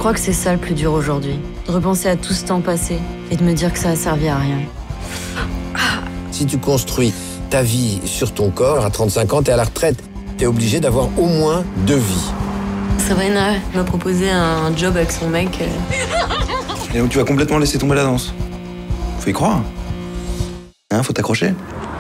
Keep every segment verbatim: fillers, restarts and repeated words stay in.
crois que c'est ça le plus dur aujourd'hui. De repenser à tout ce temps passé et de me dire que ça a servi à rien. Si tu construis ta vie sur ton corps, à trente-cinq ans, t'es à la retraite. T'es obligé d'avoir au moins deux vies. Sabrina m'a proposé un job avec son mec. Et donc tu vas complètement laisser tomber la danse. Faut y croire. Hein, faut t'accrocher.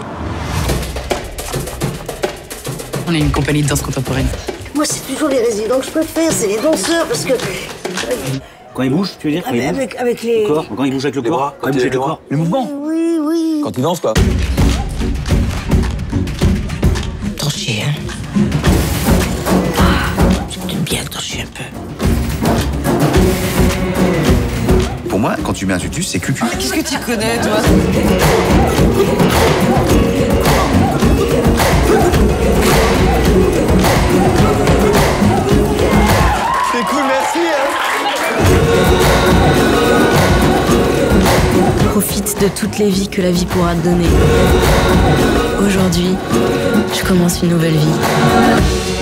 On est une compagnie de danse contemporaine. Moi, c'est toujours les résidents que je préfère, c'est les danseurs, parce que... Quand ils bougent, tu veux dire quand avec, ils bougent avec, avec les... Le corps, quand ils bougent avec le Les corps, bras, quand ils bougent avec le corps. Le mouvement. Oui, oui. Quand ils dansent, quoi. Torcher, hein. J'aime bien torcher un peu. Pour moi, quand tu mets un tutus, c'est cucu. Qu'est-ce que tu connais, toi? C'est cool, merci, hein. Profite de toutes les vies que la vie pourra te donner. Aujourd'hui, je commence une nouvelle vie.